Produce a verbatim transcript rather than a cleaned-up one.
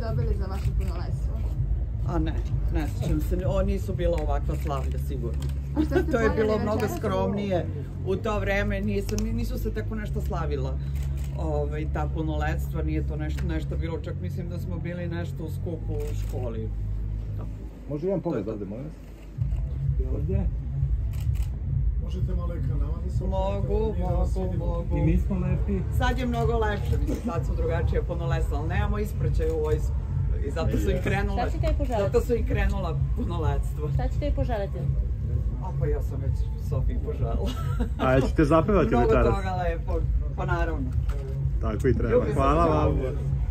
dobili za vaše punoletstvo? A ne, ne sjećam se, o, nisu bila ovakva slavlja sigurno. To je bilo mnogo skromnije. U to vreme nisu se tako nešto slavila. Ta punoletstva, nije to nešto bilo, čak mislim da smo bili nešto u skupu u školi. Može jedan pogled ovdje, molim vas? Ovdje? Možete malo ekranama da se... Mogu, mogu, mogu. I mi smo lepi. Sad je mnogo lepše, mislim, sad su drugačije punoletstva, ali nemamo ispraćaj u vojsku. I zato su i krenula, zato su i krenula punoletstva. Šta ćete i poželiti? A pa ja sam već Sofiji poželjela. A ćete zapevati večeras? Mnogo toga lepo, pa naravno. Tako i treba. Hvala vam.